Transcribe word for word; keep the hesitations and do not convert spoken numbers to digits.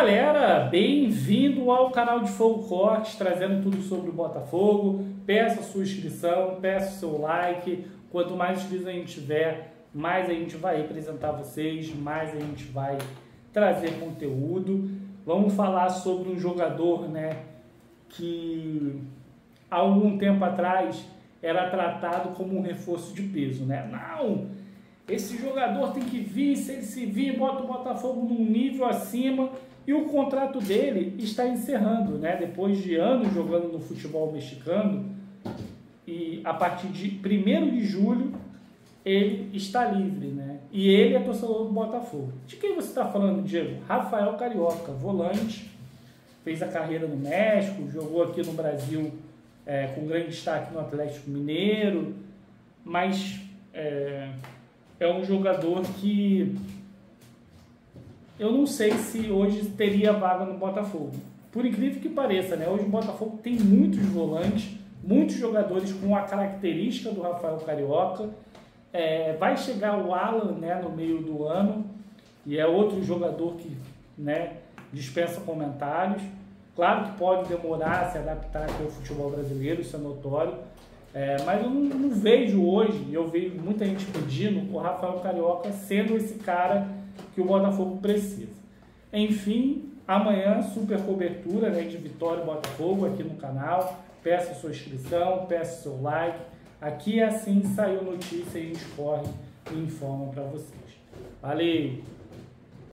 galera, bem-vindo ao canal de Fogo Cortes, trazendo tudo sobre o Botafogo. Peça a sua inscrição, peça o seu like. Quanto mais inscritos a gente tiver, mais a gente vai apresentar vocês, mais a gente vai trazer conteúdo. Vamos falar sobre um jogador, né, que há algum tempo atrás era tratado como um reforço de peso, né? Não, esse jogador tem que vir, se ele se vir, bota o Botafogo num nível acima. E o contrato dele está encerrando, né? Depois de anos jogando no futebol mexicano, e a partir de primeiro de julho ele está livre, né? E ele é torcedor do Botafogo. De quem você está falando, Diego? Rafael Carioca, volante, fez a carreira no México, jogou aqui no Brasil é, com grande destaque no Atlético Mineiro, mas é, é um jogador que eu não sei se hoje teria vaga no Botafogo. Por incrível que pareça, né? Hoje o Botafogo tem muitos volantes, muitos jogadores com a característica do Rafael Carioca. É, vai chegar o Alan, né, no meio do ano, e é outro jogador que, né, dispensa comentários. Claro que pode demorar a se adaptar aqui ao futebol brasileiro, isso é notório. É, mas eu não, não vejo hoje, eu vejo muita gente pedindo o Rafael Carioca sendo esse cara que o Botafogo precisa. Enfim, amanhã super cobertura, né, de Vitória e Botafogo aqui no canal. Peça sua inscrição, peça seu like. Aqui é assim, saiu notícia, a gente corre e informa para vocês. Valeu!